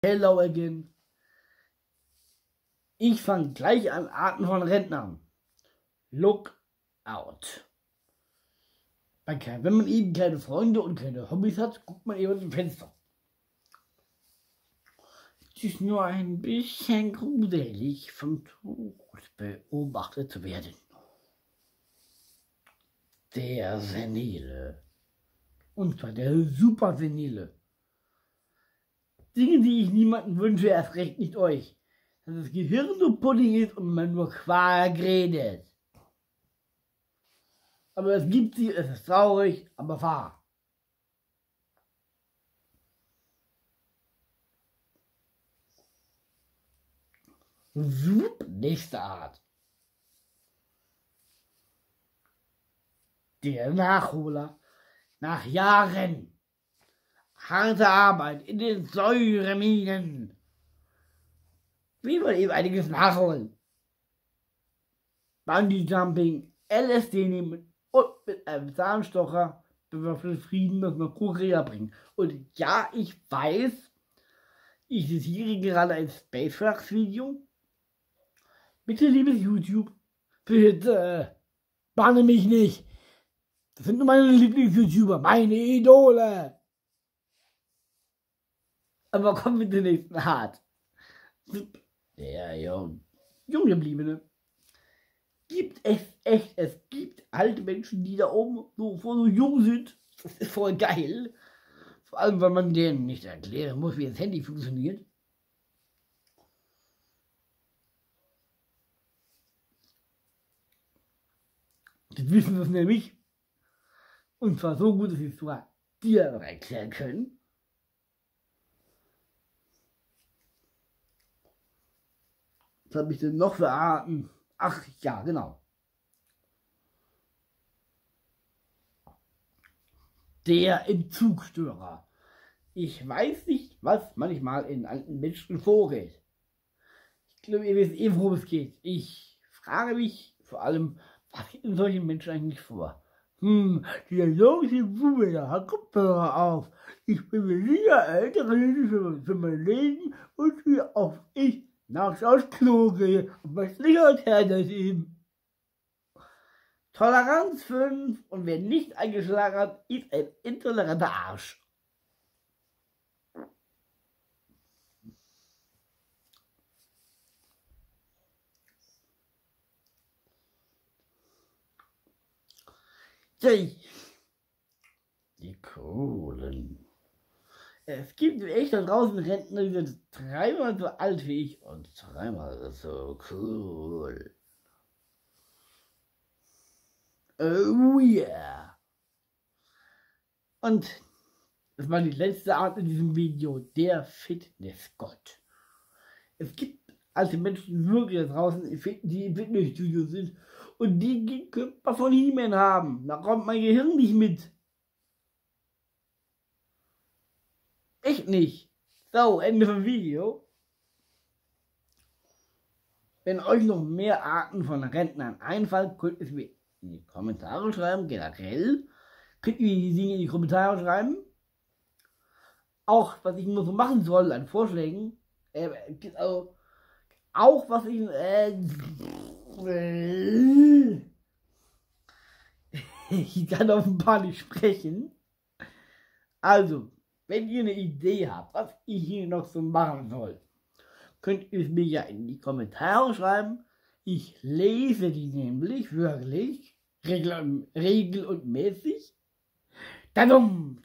Hello again. Ich fange gleich an Arten von Rentnern. Look out. Wenn man eben keine Freunde und keine Hobbys hat, guckt man eben aus dem Fenster. Es ist nur ein bisschen gruselig, vom Tod beobachtet zu werden. Der Senile. Und zwar der super Senile. Dinge, die ich niemandem wünsche, erst recht nicht euch. Dass das Gehirn so pudding ist und man nur Quark redet. Aber es gibt sie, es ist traurig, aber wahr. Nächste Art. Der Nachholer. Nach Jahren harte Arbeit in den Säureminen. Wie man eben einiges nachholen. Bungee-Jumping, LSD nehmen und mit einem Zahnstocher bewaffnet Frieden nach Korea bringen. Und ja, ich weiß, ich zitiere gerade ein Spacefox-Video. Bitte, liebes YouTube, bitte, banne mich nicht. Das sind nur meine Lieblings-YouTuber, meine Idole. Aber kommen wir zur nächsten Art. Der Junggebliebene. Es gibt alte Menschen, die da oben so jung sind. Das ist voll geil. Vor allem, weil man denen nicht erklären muss, wie das Handy funktioniert. Die wissen das nämlich. Und zwar so gut, dass sie es sogar dir erklären können. Was habe ich denn noch für Arten? Ach ja, genau. Der Entzugsstörer. Ich weiß nicht, was manchmal in alten Menschen vorgeht. Ich glaube, ihr wisst eh, worum es geht. Ich frage mich vor allem, was geht in solchen Menschen eigentlich vor? Der Jungs im Bube, hat Kopfhörer auf. Ich bin mir sicher, ältere für mein Leben und wie oft ich nachts aufs Klo gehe und was nicht her das eben. Toleranz 5 und wer nicht eingeschlagen hat, ist ein intoleranter Arsch. Die Coolen. Es gibt echt da draußen Rentner, die sind dreimal so alt wie ich und dreimal so cool. Oh yeah. Und das war die letzte Art in diesem Video, der Fitnessgott. Es gibt alte Menschen wirklich da draußen, die im Fitnessstudio sind und die den Körper von He-Man haben. Da kommt mein Gehirn nicht mit. Echt nicht. So, Ende vom Video. Wenn euch noch mehr Arten von Rentnern einfallen, könnt ihr es mir in die Kommentare schreiben. Generell könnt ihr die Dinge in die Kommentare schreiben. Auch was ich nur so machen soll an Vorschlägen. Auch was ich ich kann offenbar nicht sprechen. Also, wenn ihr eine Idee habt, was ich hier noch so machen soll, könnt ihr es mir ja in die Kommentare schreiben. Ich lese die nämlich wirklich regel- und mäßig. Nein,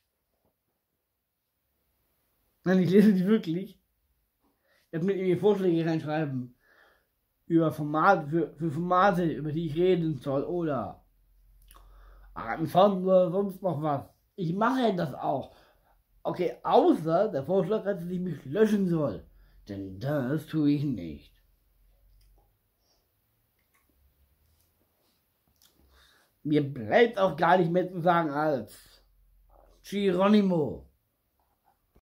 ich lese die wirklich. Ihr könnt mir Vorschläge reinschreiben über Formate, für Formate, über die ich reden soll oder Arten von oder sonst noch was. Ich mache das auch. Okay, außer der Vorschlag hat, dass ich mich löschen soll. Denn das tue ich nicht. Mir bleibt auch gar nicht mehr zu sagen als Geronimo.